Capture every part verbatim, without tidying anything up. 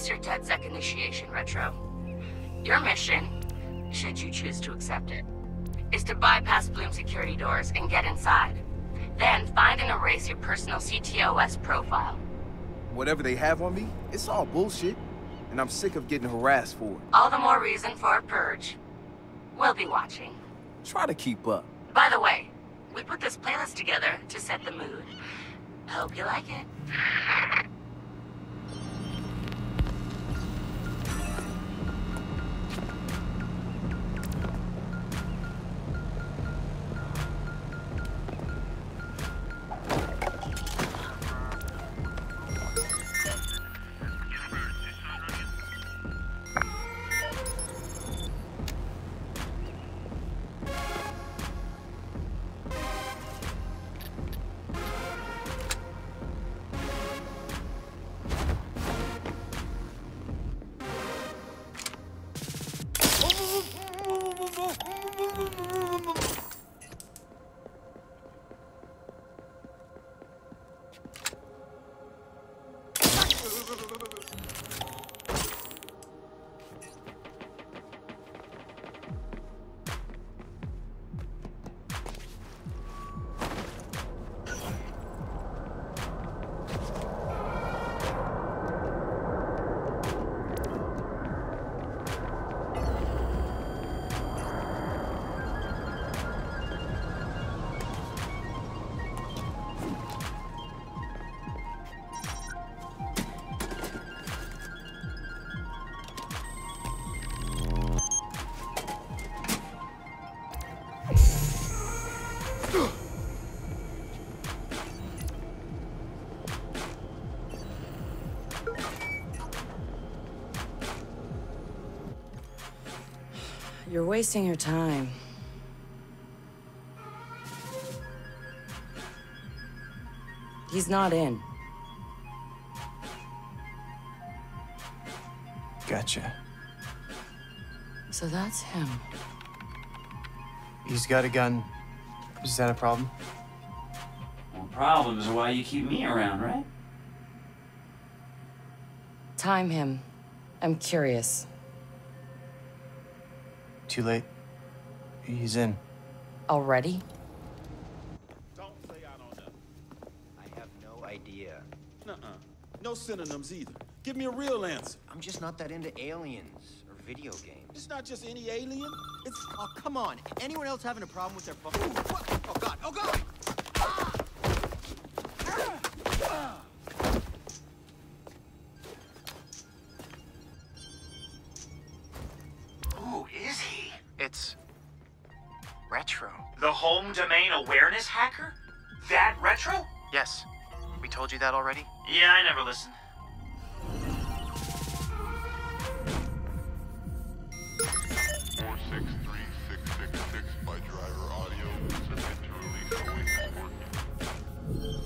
Here's your DeadSec initiation, Retro. Your mission, should you choose to accept it, is to bypass Bloom security doors and get inside. Then find and erase your personal C T O S profile. Whatever they have on me, it's all bullshit. And I'm sick of getting harassed for it. All the more reason for a purge. We'll be watching. Try to keep up. By the way, we put this playlist together to set the mood. Hope you like it. You're wasting your time. He's not in. Gotcha. So that's him. He's got a gun. Is that a problem? Well, problems are why you keep me around, right? Time him. I'm curious. Too late. He's in. Already? Don't say I don't know. I have no idea. Nuh-uh. No synonyms either. Give me a real answer. I'm just not that into aliens or video games. It's not just any alien. It's... Oh, come on. Anyone else having a problem with their phone? What? Oh, God. Oh, God! Ah! Ah! Who is he? It's... Retro. The home domain awareness hacker? That Retro? Yes. We told you that already? Yeah, I never listened. four six three six six six by driver audio. Submit to release Oasis working.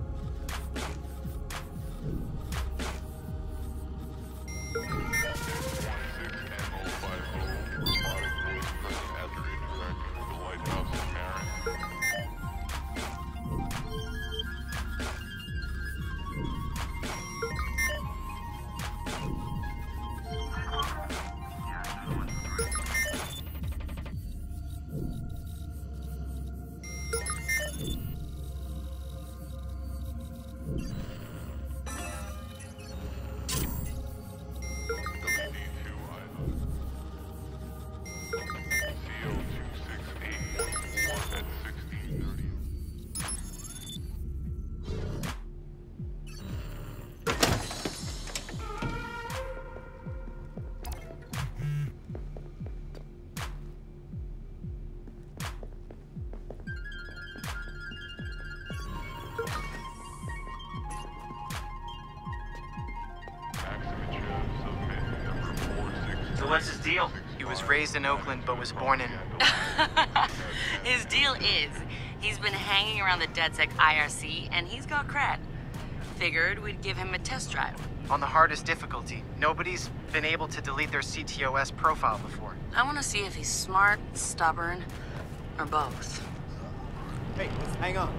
So what's his deal? He was raised in Oakland, but was born in... His deal is, he's been hanging around the DeadSec I R C, and he's got cred. Figured we'd give him a test drive. On the hardest difficulty. Nobody's been able to delete their C T O S profile before. I want to see if he's smart, stubborn, or both. Hey, hang on.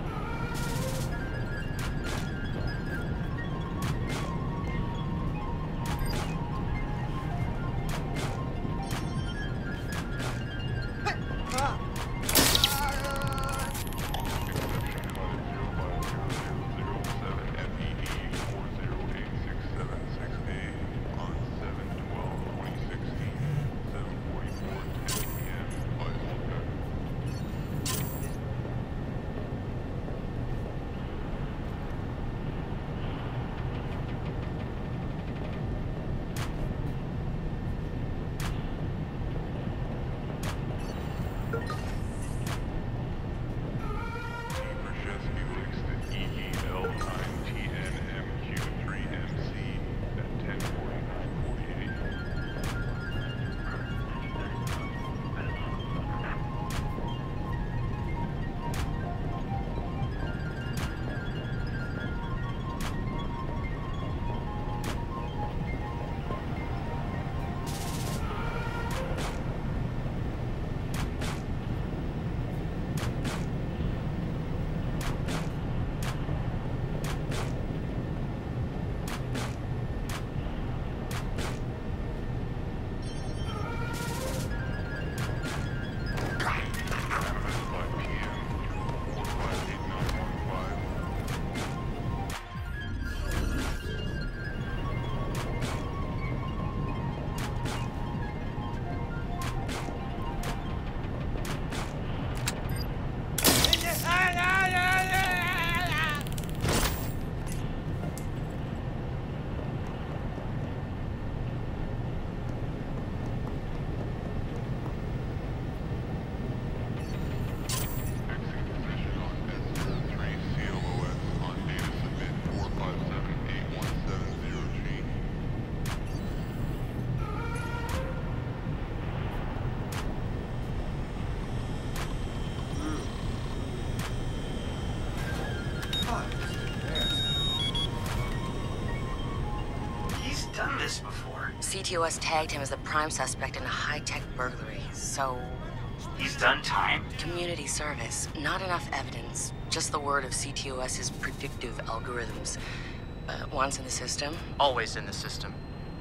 done this before. C T O S tagged him as the prime suspect in a high-tech burglary, so... He's done time? Community service. Not enough evidence. Just the word of C T O S's predictive algorithms. Uh, once in the system? Always in the system.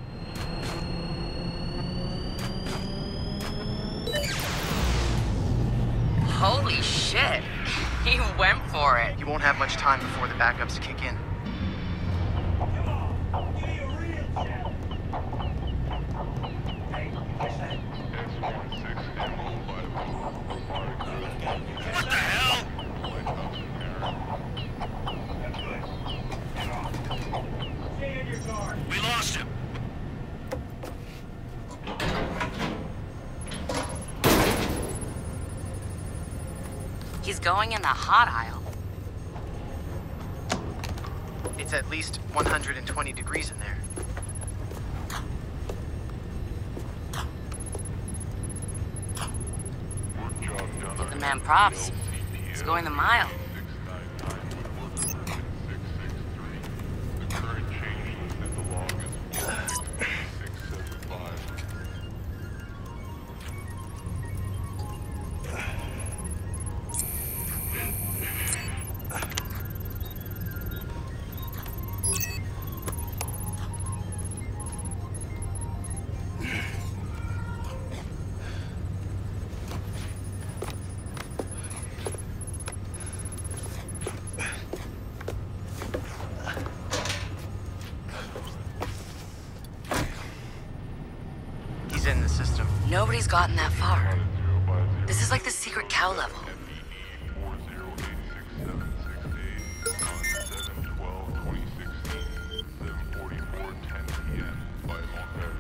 Holy shit! He went for it. You won't have much time before the backups kick in. What the hell? We lost him. He's going in the hot aisle. It's at least one hundred twenty degrees in there. Give the man props. He's going the mile. The current change list in the log is one six seven five. He's in the system. Nobody's gotten that far. This is like the secret cow level. four zero eight six seven six eight on seven twelve twenty sixteen, seven forty-four ten p m by Montpellier.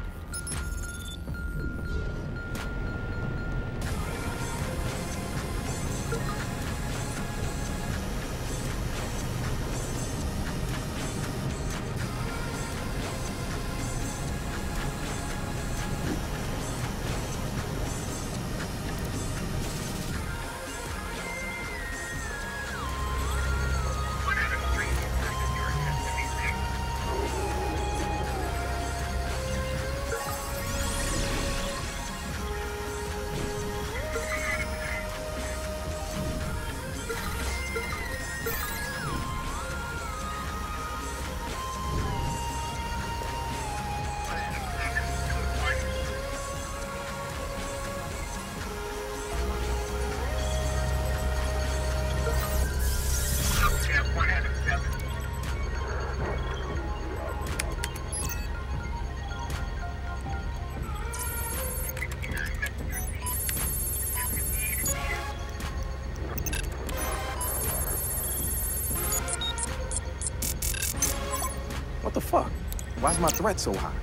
What the fuck? Why's my threat so high?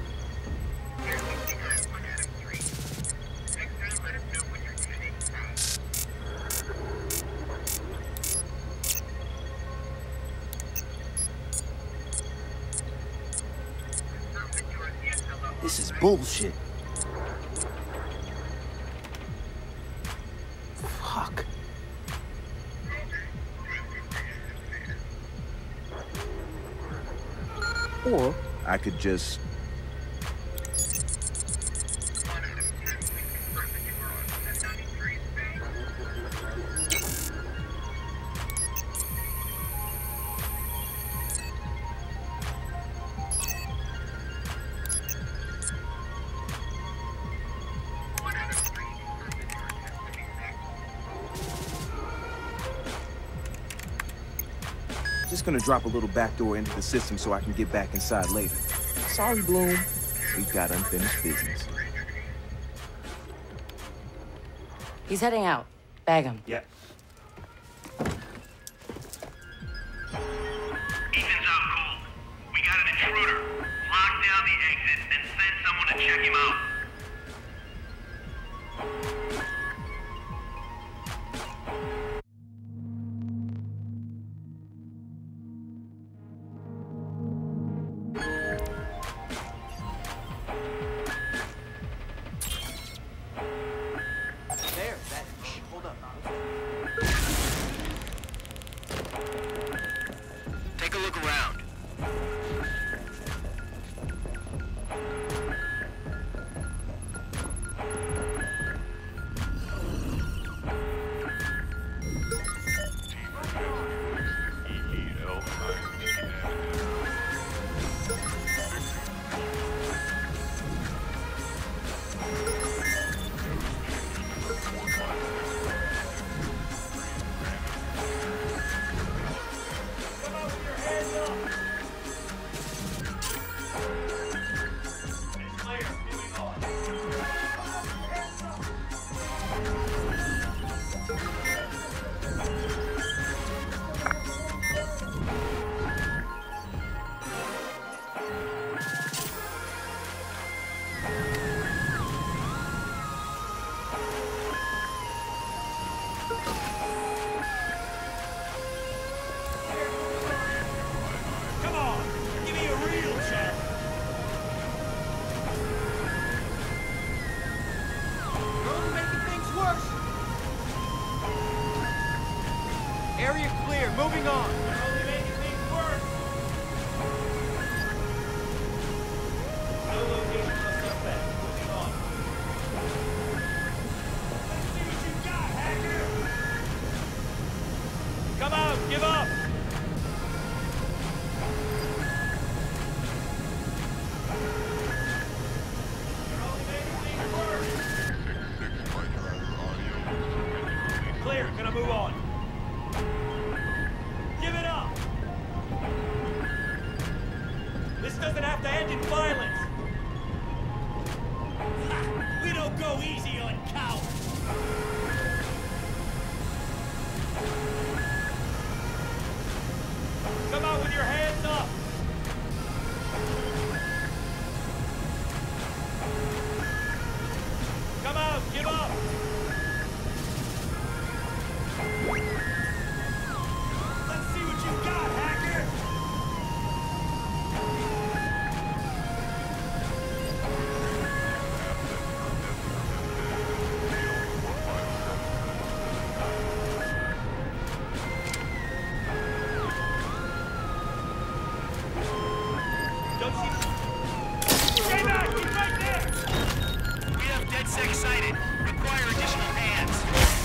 This is bullshit. Fuck. Or I could just... Just gonna drop a little backdoor into the system so I can get back inside later. Sorry, Bloom. We've got unfinished business. He's heading out. Bag him. Yeah. Ethan's out cold. We got an intruder. Lock down the exit, then send someone to check him out. There, that. Hold up. Take a look around. doesn't have to end in violence. We don't go easy on cowards. Come out with your hands up. Come out, give up. Let's see what you got, hacker. Don't see... Stay back! He's right there! We have DeadSec sighted. Require additional hands.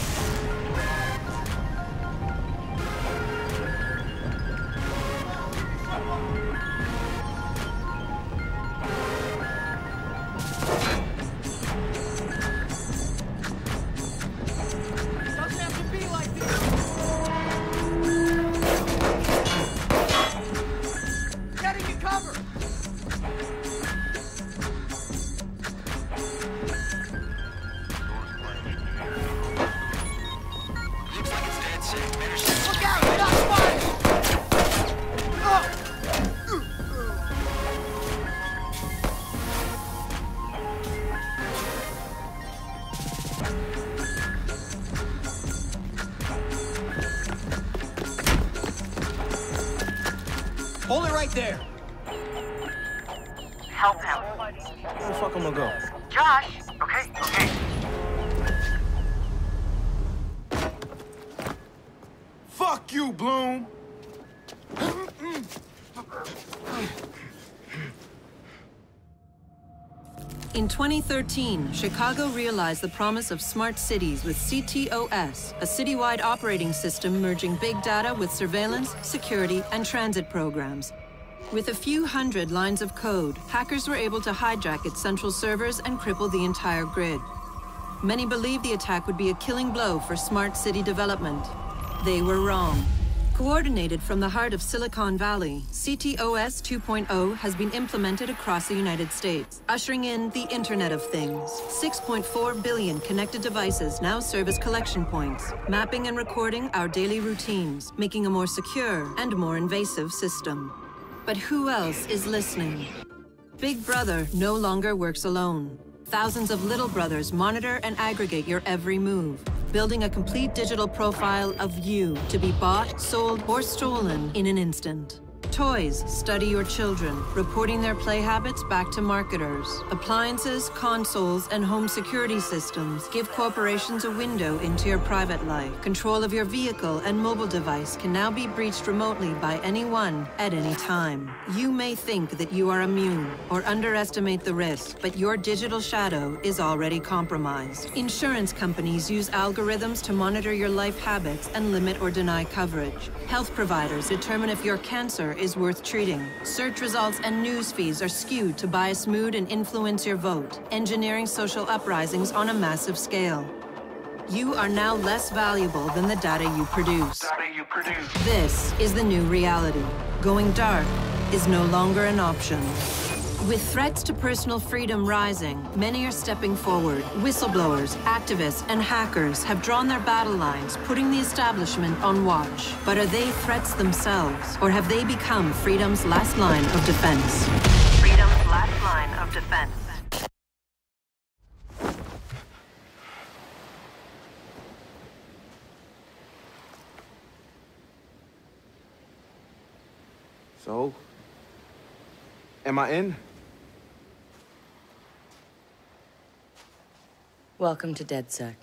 Doesn't have to be like this. Getting you cover. Looks like it's DeadSec. Better shift. Look out! Shots fired! Oh! Hold it right there. Help him. Where the fuck am I go? Josh! Okay, okay. Fuck you, Bloom! In twenty thirteen, Chicago realized the promise of smart cities with C T O S, a citywide operating system merging big data with surveillance, security, and transit programs. With a few hundred lines of code, hackers were able to hijack its central servers and cripple the entire grid. Many believed the attack would be a killing blow for smart city development. They were wrong. Coordinated from the heart of Silicon Valley, C T O S two point oh has been implemented across the United States, ushering in the Internet of Things. six point four billion connected devices now serve as collection points, mapping and recording our daily routines, making a more secure and more invasive system. But who else is listening? Big Brother no longer works alone. Thousands of little brothers monitor and aggregate your every move, building a complete digital profile of you to be bought, sold, or stolen in an instant. Toys study your children, reporting their play habits back to marketers. Appliances, consoles, and home security systems give corporations a window into your private life. Control of your vehicle and mobile device can now be breached remotely by anyone at any time. You may think that you are immune or underestimate the risk, but your digital shadow is already compromised. Insurance companies use algorithms to monitor your life habits and limit or deny coverage. Health providers determine if your cancer is worth treating. Search results and news feeds are skewed to bias mood and influence your vote, engineering social uprisings on a massive scale. You are now less valuable than the data you produce. Data you produce. This is the new reality. Going dark is no longer an option. With threats to personal freedom rising, many are stepping forward. Whistleblowers, activists, and hackers have drawn their battle lines, putting the establishment on watch. But are they threats themselves, or have they become freedom's last line of defense? Freedom's last line of defense. So, am I in? Welcome to DeadSec.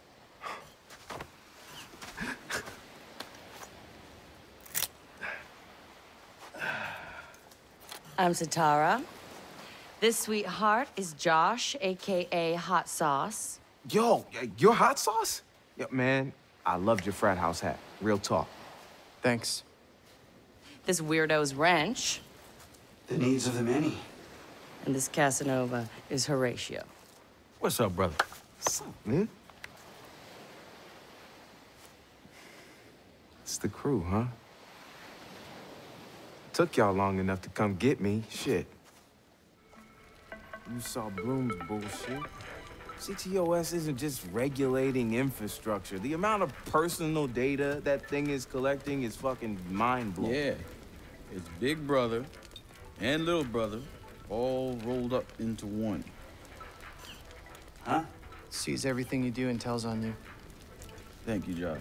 I'm Satara. This sweetheart is Josh, A K A Hot Sauce. Yo, you're hot sauce? Yo, man, I loved your frat house hat. Real talk. Thanks. This weirdo's Wrench. The needs of the many. And this Casanova is Horatio. What's up, brother? What's up, man? It's the crew, huh? Took y'all long enough to come get me. Shit. you saw Bloom's bullshit. C T O S isn't just regulating infrastructure. The amount of personal data that thing is collecting is fucking mind-blowing. Yeah. It's Big Brother and Little Brother all rolled up into one. Huh? Sees everything you do and tells on you. Thank you, Josh.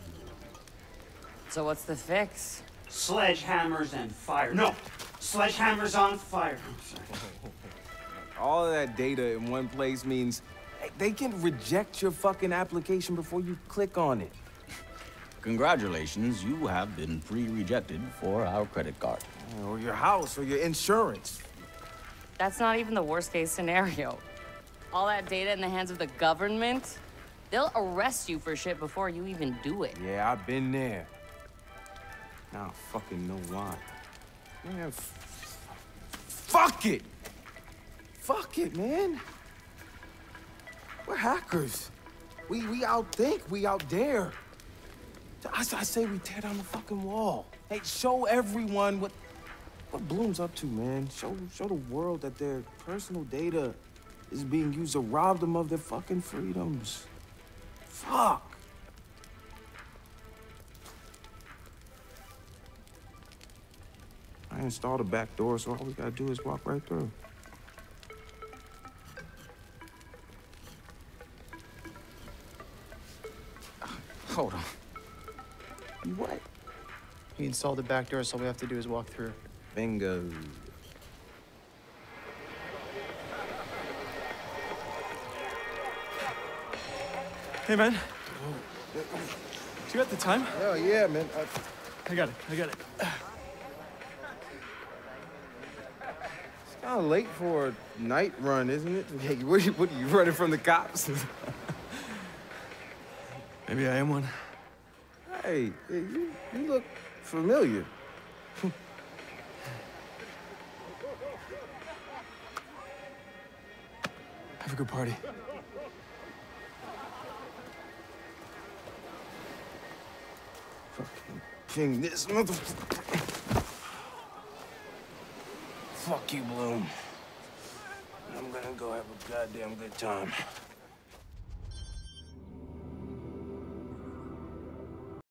So what's the fix? Sledgehammers and fire. No! Sledgehammers on fire. I'm sorry. All of that data in one place means hey, they can reject your fucking application before you click on it. Congratulations, you have been pre-rejected for our credit card. Or your house, or your insurance. That's not even the worst case scenario. All that data in the hands of the government, they'll arrest you for shit before you even do it. Yeah, I've been there. Now I fucking know why. Man, f fuck it! Fuck it, man. We're hackers. We we outthink, we outdare. I, I say we tear down the fucking wall. Hey, show everyone what what Bloom's up to, man. Show show the world that their personal data is being used to rob them of their fucking freedoms. Fuck. I installed a back door, so all we gotta do is walk right through. Hold on. You what? He installed the back door, so all we have to do is walk through. Bingo. Hey, man. Do you got the time? Oh, yeah, man. I... I got it. I got it. It's kind of late for a night run, isn't it? Hey, what are you, what are you running from the cops? Maybe I am one. Hey, hey, you, you look familiar. Have a good party. Fucking ping this motherfucker. Fuck you, Bloom. I'm gonna go have a goddamn good time.